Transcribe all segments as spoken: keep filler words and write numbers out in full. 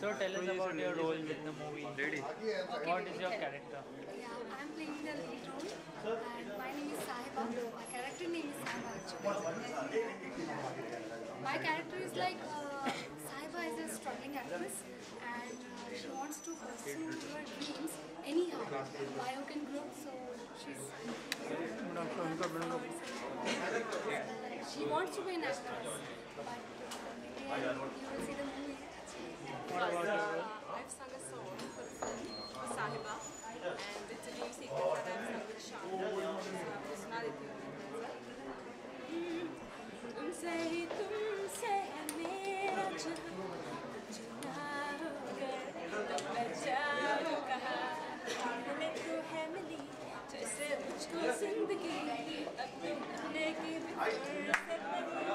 So tell us about your role with the movie. Ready? What is your character? Yeah, I'm playing the lead role and my name is Sahiba. My character name is Sahiba actually. My character is like uh, Sahiba is a struggling actress and uh, she wants to pursue her dreams anyhow by hook and crook. So she's she wants to be an actress, but uh, again, you will see the movie. What about your role? I've sung a song for the film for Sahiba, and it's a dream sequence that I've sung with Shan. So आपको सुना देती हूँ तुमसे ही तुमसे है मेरा जहां जुदा होकर मैं जाऊँ कहाँ मिले तो है मिली जैसे मुझको जिंदगी अपने अपने की भी फुर्सत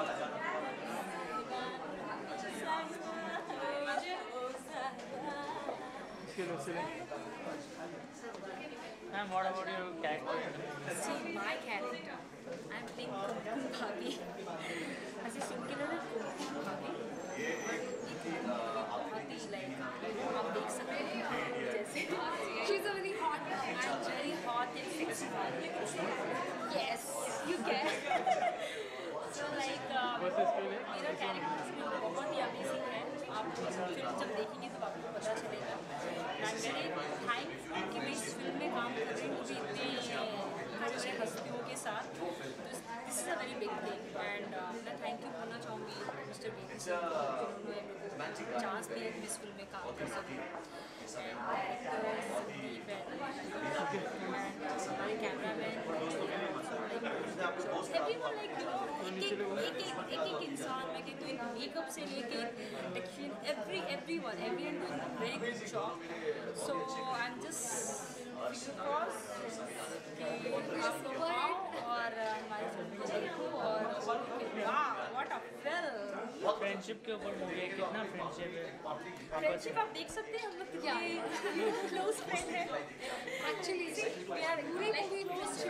Ma'am, what about your character? See, my character, I'm playing Kumkum Bhabi. ऐसे सुन के ना Kumkum Bhabi, बहुत ही like आप देख सकते हैं जैसे She's a very hot I'm very hot and sexy Barbie. Yes, you can. So like मेरा character इसमें बहुत ही amazing है. आप फिल्म जब देखेंगे तो आपको पता चलेगा. And very thankful कि मैं इस फिल्म में काम कर रही हूँ इतने बड़े हस्तियों के साथ. This is a very big thing and मैं थैंक यू बोलना चाहूँगी मिस्टर बीके सर जिन्होंने मेरे को चांस दिया कि इस फिल्म में काम कर सकूँ. हमारे cameraman everyone like you know एक एक एक एक एक इंसान मैं कहती हूँ मेकअप से लेके texture every everyone everyone doing a very good job. So I am just because आप लोग आओ और हमारी फिल्म को देखो और वाह व्हाट अ फिल्म. फ्रेंडशिप के ऊपर मूवी है, कितना फ्रेंडशिप है? फ्रेंडशिप आप देख सकते हैं हम लोग कितने क्लोज फ्रेंड हैं. एक्चुअली पूरी मूवी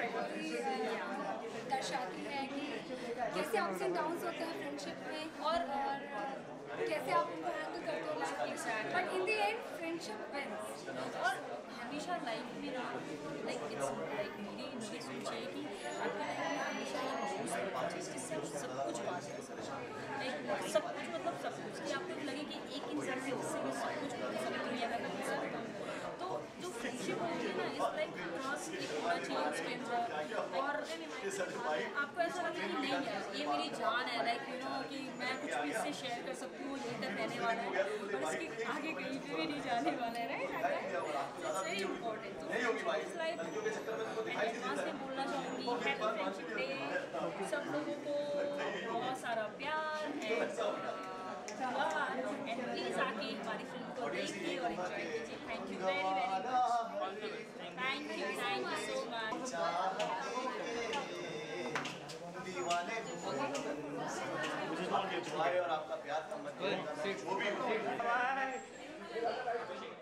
दर्शाती है कि कैसे अप्स एंड डाउन्स होते हैं फ्रेंडशिप में और कैसे आप उनको हैंडल करते हो लाइफ में. But in the end friendship wins. और हमेशा लाइफ में ना लाइक इट्स लाइक मेरी मुझे सोच है कि आपकी लाइफ में हमेशा ये महसूस करना चाहिए जिससे आप सब कुछ पा सकते हैं. लाइक सब कुछ मतलब सब कुछ कि आपको लगे कि एक इंसान से जिससे मैं सब कुछ बता सकती हूँ या मैं बता सकता हूँ. तो जो फ्रेंडशिप होती है ना इस लाइक ट्रस्ट एक होना चाहिए उसके अंदर. और आपको ऐसा लगे कि नहीं यार ये मेरी जान है लाइक यू नो कि मैं कुछ भी इससे शेयर कर सकती हूँ यहीं तक रहने वाला है और इसके आगे कहीं पे भी नहीं जाने वाला है. Right it's very important. तो इट्स लाइक एडवांस में बोलना चाहूँगी हैप्पी फ्रेंडशिप डे सब लोगों को. बहुत सारा प्यार एंड प्लीज़ आके हमारी फिल्म को देखिए और एंजॉय कीजिए. Thank you very very much. Thank you thank you so much. दीवाने और आपका प्यार वो भी